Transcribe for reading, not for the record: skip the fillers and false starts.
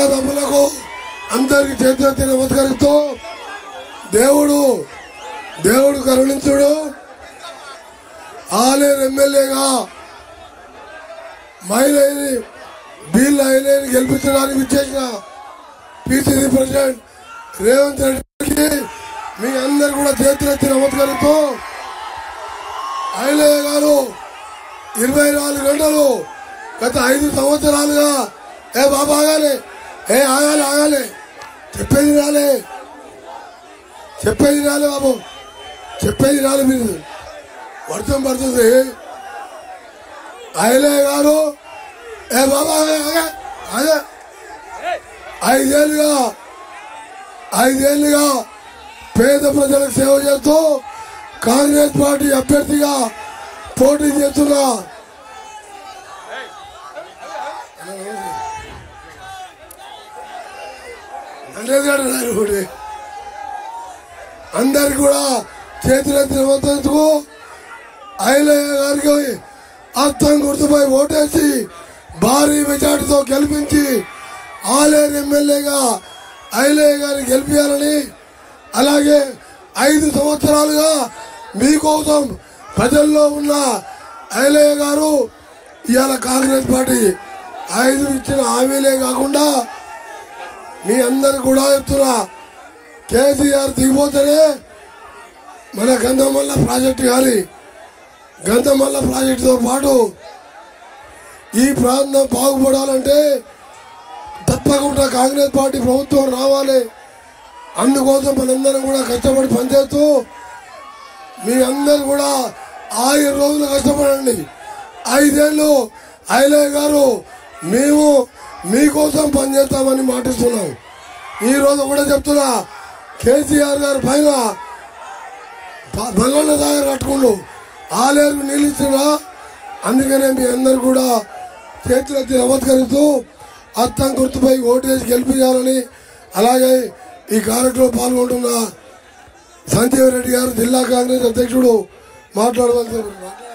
అన్నదమ్ములకు అందరికి చేతులెత్తి నమస్కరిస్తూ దేవుడు కరుణించుడు. ఆలేరు ఎమ్మెల్యేగా మహిళని బీల్ అయిలేని గెలిపించడానికి ఇచ్చేసిన పిసిసి ప్రెసిడెంట్ రేవంత్ రెడ్డికి మీ అందరు కూడా చేతులెత్తి నమస్కరిస్తూ ఐలయ్య గారు 24 గంటలు గత 5 సంవత్సరాలుగా బాబా ఆగాలి ఆగాలి చెప్పేది రాలే బాబు చెప్పేది రాలే. మీరు వర్షం పడుతుంది. ఐలయ్య గారు బాబా అదే 5 ఏళ్లుగా పేద ప్రజలకు సేవ చేస్తూ కాంగ్రెస్ పార్టీ అభ్యర్థిగా పోటీ చేస్తున్నా అందరికి కూడా చేతులెత్తి నమస్కరించుకో. ఐలయ్య గారికి అర్థం గుర్తుపై ఓటేసి భారీ మెజార్టీతో గెలిపించి ఆలేరు ఎమ్మెల్యేగా ఐలయ్య గారిని గెలిపించాలని, అలాగే 5 సంవత్సరాలుగా మీకోసం ప్రజల్లో ఉన్న ఐలయ్య గారు ఇవాళ కాంగ్రెస్ పార్టీ 5 ఇచ్చిన హామీలే కాకుండా మీ అందరు కూడా చెప్తున్నా, కేసీఆర్ దిగిపోతేనే మన గంధమల్ల ప్రాజెక్టు కానీ గంధమల్ల ప్రాజెక్టుతో పాటు ఈ ప్రాంతం బాగుపడాలంటే తప్పకుండా కాంగ్రెస్ పార్టీ ప్రభుత్వం రావాలి. అందుకోసం మనందరం కూడా కష్టపడి పనిచేస్తూ మీ అందరు కూడా 6 రోజులు కష్టపడండి. 5 ఏళ్ళు ఐలయ్య గారు మేము మీకోసం పనిచేస్తామని మాటిస్తున్నాం. ఈ రోజు కూడా చెప్తున్నా, కేసీఆర్ గారు పైన బల్లన్న సాగర్ కట్టుకుంటూ ఆలేరుకు నీళ్ళు ఇస్తున్నా. అందుకనే మీ అందరు కూడా చేతులెత్తి నమస్కరిస్తూ అర్థం గుర్తుపై ఓటేసి గెలిపించాలని, అలాగే ఈ కార్యక్రమంలో పాల్గొంటున్న సంజీవ్ రెడ్డి గారు జిల్లా కాంగ్రెస్ అధ్యక్షుడు మాట్లాడవలసి